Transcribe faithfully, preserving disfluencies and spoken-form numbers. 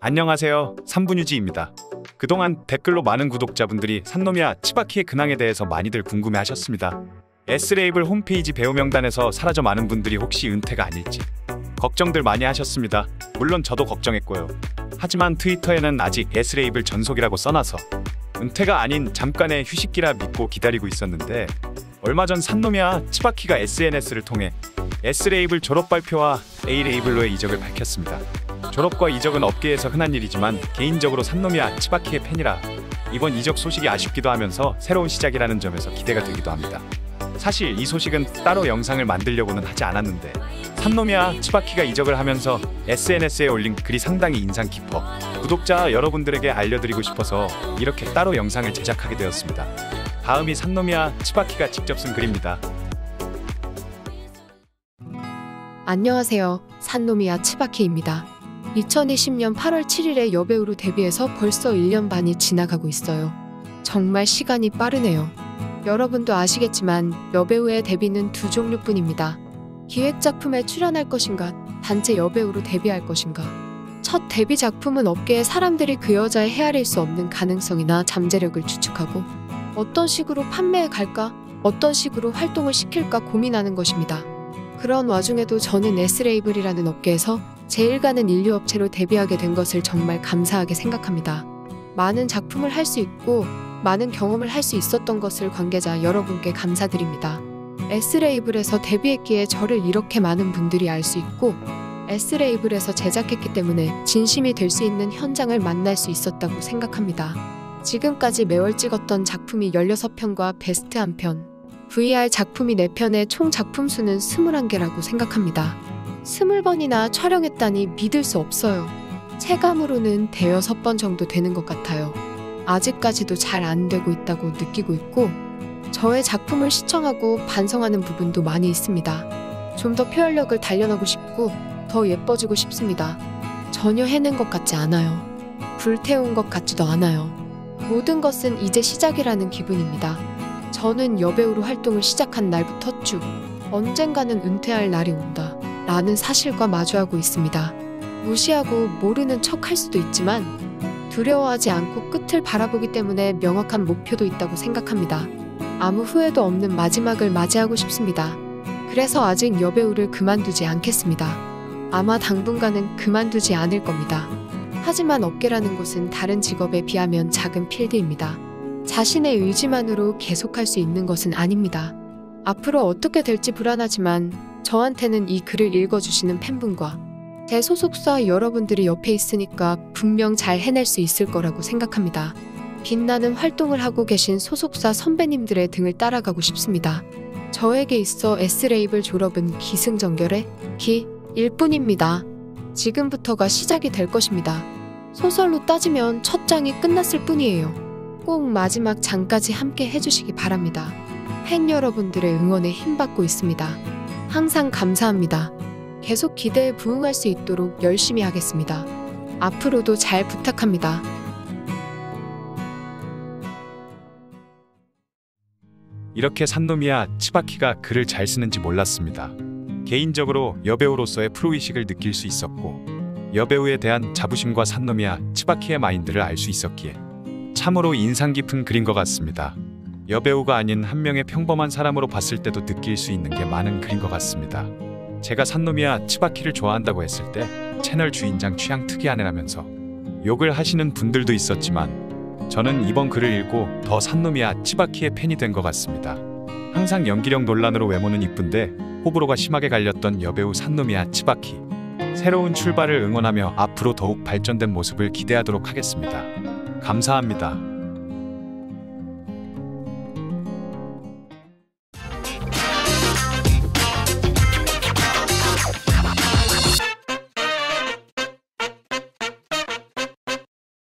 안녕하세요. 삼분유지입니다. 그동안 댓글로 많은 구독자분들이 산노미야 치바키의 근황에 대해서 많이들 궁금해하셨습니다. S레이블 홈페이지 배우 명단에서 사라져 많은 분들이 혹시 은퇴가 아닐지 걱정들 많이 하셨습니다. 물론 저도 걱정했고요. 하지만 트위터에는 아직 S레이블 전속이라고 써놔서 은퇴가 아닌 잠깐의 휴식기라 믿고 기다리고 있었는데, 얼마 전 산노미야 치바키가 에스엔에스를 통해 S레이블 졸업 발표와 A레이블로의 이적을 밝혔습니다. 졸업과 이적은 업계에서 흔한 일이지만 개인적으로 산노미야 치바키의 팬이라 이번 이적 소식이 아쉽기도 하면서 새로운 시작이라는 점에서 기대가 되기도 합니다. 사실 이 소식은 따로 영상을 만들려고는 하지 않았는데, 산노미야 치바키가 이적을 하면서 에스엔에스에 올린 글이 상당히 인상 깊어 구독자 여러분들에게 알려드리고 싶어서 이렇게 따로 영상을 제작하게 되었습니다. 다음이 산노미야 치바키가 직접 쓴 글입니다. 안녕하세요. 산노미야 치바키입니다. 이천이십 년 팔월 칠일에 여배우로 데뷔해서 벌써 일 년 반이 지나가고 있어요. 정말 시간이 빠르네요. 여러분도 아시겠지만 여배우의 데뷔는 두 종류뿐입니다. 기획작품에 출연할 것인가, 단체 여배우로 데뷔할 것인가. 첫 데뷔 작품은 업계의 사람들이 그 여자의 헤아릴 수 없는 가능성이나 잠재력을 추측하고 어떤 식으로 판매해 갈까, 어떤 식으로 활동을 시킬까 고민하는 것입니다. 그런 와중에도 저는 S레이블이라는 업계에서 제일 가는 인류업체로 데뷔하게 된 것을 정말 감사하게 생각합니다. 많은 작품을 할 수 있고 많은 경험을 할 수 있었던 것을 관계자 여러분께 감사드립니다. S레이블에서 데뷔했기에 저를 이렇게 많은 분들이 알 수 있고, S레이블에서 제작했기 때문에 진심이 될 수 있는 현장을 만날 수 있었다고 생각합니다. 지금까지 매월 찍었던 작품이 열여섯 편과 베스트 한 편, 브이알 작품이 네 편의 총 작품 수는 스물한 개라고 생각합니다. 스물 번이나 촬영했다니 믿을 수 없어요. 체감으로는 대여섯 번 정도 되는 것 같아요. 아직까지도 잘 안 되고 있다고 느끼고 있고, 저의 작품을 시청하고 반성하는 부분도 많이 있습니다. 좀 더 표현력을 단련하고 싶고 더 예뻐지고 싶습니다. 전혀 해낸 것 같지 않아요. 불태운 것 같지도 않아요. 모든 것은 이제 시작이라는 기분입니다. 저는 여배우로 활동을 시작한 날부터 쭉 언젠가는 은퇴할 날이 온다 라는 사실과 마주하고 있습니다. 무시하고 모르는 척 할 수도 있지만 두려워하지 않고 끝을 바라보기 때문에 명확한 목표도 있다고 생각합니다. 아무 후회도 없는 마지막을 맞이하고 싶습니다. 그래서 아직 여배우를 그만두지 않겠습니다. 아마 당분간은 그만두지 않을 겁니다. 하지만 업계라는 곳은 다른 직업에 비하면 작은 필드입니다. 자신의 의지만으로 계속할 수 있는 것은 아닙니다. 앞으로 어떻게 될지 불안하지만 저한테는 이 글을 읽어주시는 팬분과 제 소속사 여러분들이 옆에 있으니까 분명 잘 해낼 수 있을 거라고 생각합니다. 빛나는 활동을 하고 계신 소속사 선배님들의 등을 따라가고 싶습니다. 저에게 있어 S레이블 졸업은 기승전결의 기일 뿐입니다. 지금부터가 시작이 될 것입니다. 소설로 따지면 첫 장이 끝났을 뿐이에요. 꼭 마지막 장까지 함께 해주시기 바랍니다. 팬 여러분들의 응원에 힘받고 있습니다. 항상 감사합니다. 계속 기대에 부응할 수 있도록 열심히 하겠습니다. 앞으로도 잘 부탁합니다. 이렇게 산노미야 치바키가 글을 잘 쓰는지 몰랐습니다. 개인적으로 여배우로서의 프로의식을 느낄 수 있었고, 여배우에 대한 자부심과 산노미야 치바키의 마인드를 알 수 있었기에 참으로 인상 깊은 글인 것 같습니다. 여배우가 아닌 한 명의 평범한 사람으로 봤을 때도 느낄 수 있는 게 많은 글인 것 같습니다. 제가 산노미야 치바키를 좋아한다고 했을 때 채널 주인장 취향 특이하네라면서 욕을 하시는 분들도 있었지만, 저는 이번 글을 읽고 더 산노미야 치바키의 팬이 된 것 같습니다. 항상 연기력 논란으로 외모는 이쁜데 호불호가 심하게 갈렸던 여배우 산노미야 치바키, 새로운 출발을 응원하며 앞으로 더욱 발전된 모습을 기대하도록 하겠습니다. 감사합니다.